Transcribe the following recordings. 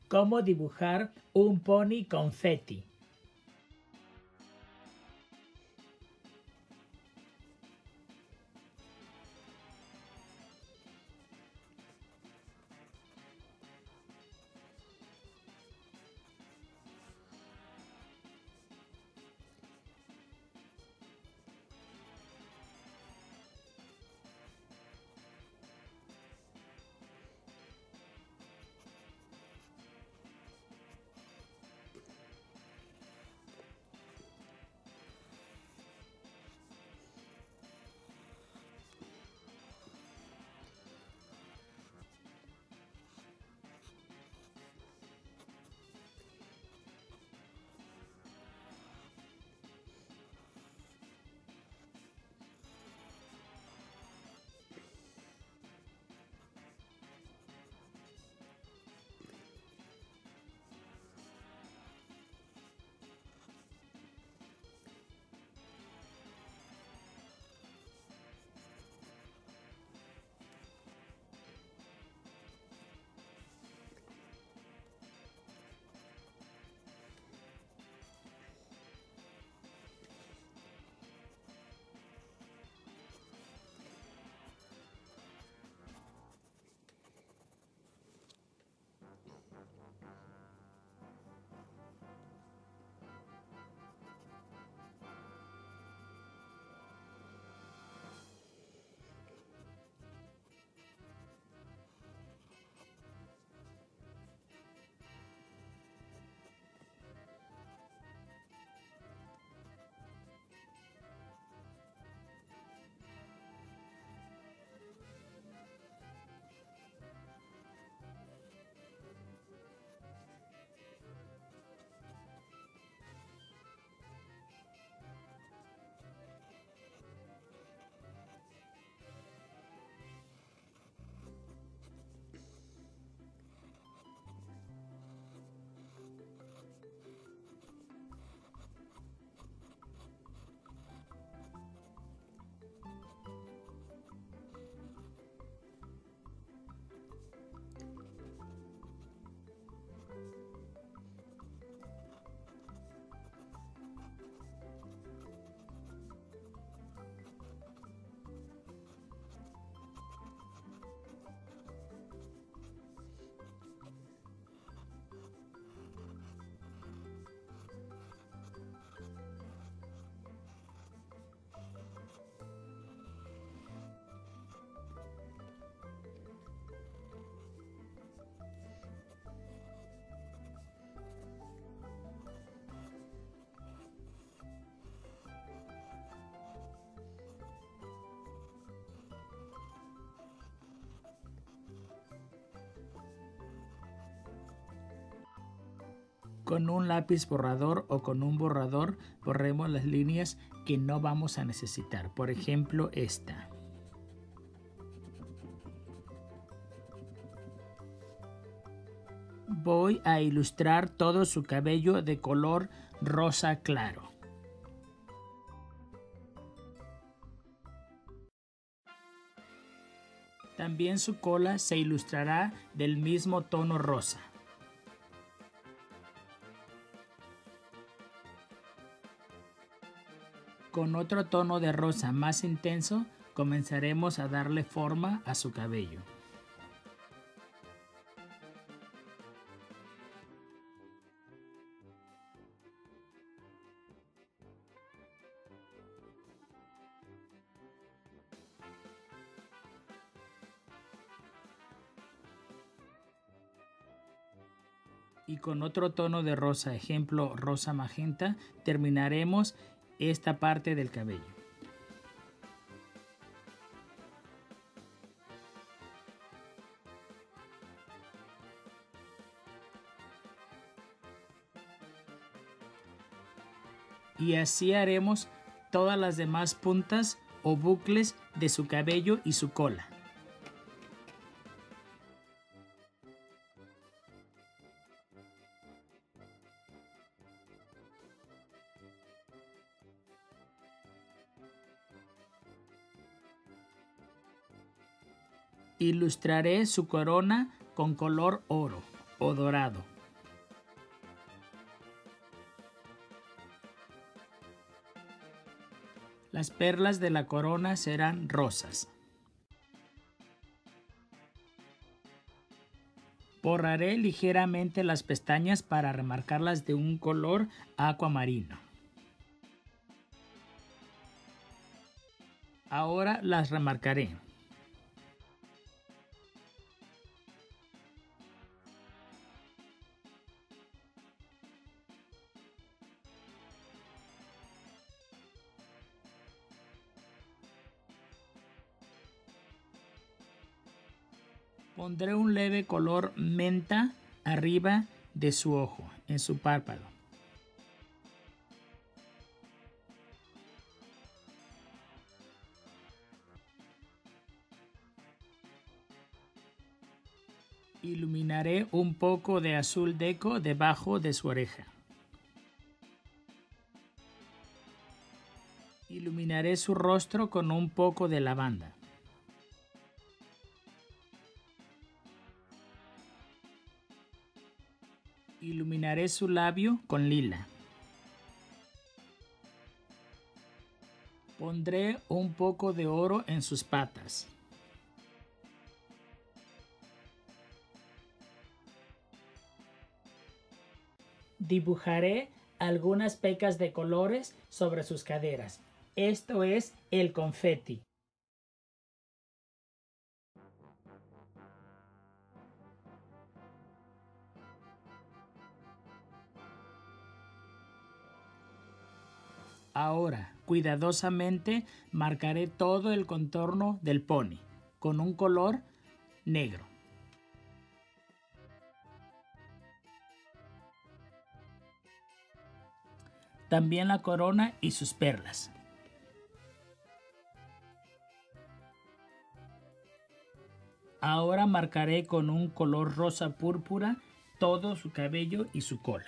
cómo dibujar un pony confeti. Con un lápiz borrador o con un borrador borremos las líneas que no vamos a necesitar. Por ejemplo, esta. Voy a ilustrar todo su cabello de color rosa claro. También su cola se ilustrará del mismo tono rosa. Con otro tono de rosa más intenso, comenzaremos a darle forma a su cabello. Y con otro tono de rosa, ejemplo rosa magenta, terminaremos esta parte del cabello. Y así haremos todas las demás puntas o bucles de su cabello y su cola. Ilustraré su corona con color oro o dorado. Las perlas de la corona serán rosas. Borraré ligeramente las pestañas para remarcarlas de un color acuamarino. Ahora las remarcaré. Pondré un leve color menta arriba de su ojo, en su párpado. Iluminaré un poco de azul deco debajo de su oreja. Iluminaré su rostro con un poco de lavanda. Iluminaré su labio con lila. Pondré un poco de oro en sus patas. Dibujaré algunas pecas de colores sobre sus caderas. Esto es el confeti. Ahora, cuidadosamente, marcaré todo el contorno del pony con un color negro. También la corona y sus perlas. Ahora marcaré con un color rosa púrpura todo su cabello y su cola.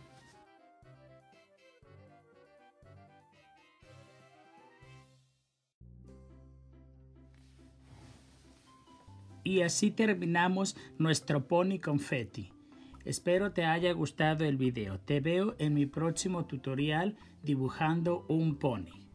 Y así terminamos nuestro pony confeti. Espero te haya gustado el video. Te veo en mi próximo tutorial dibujando un pony.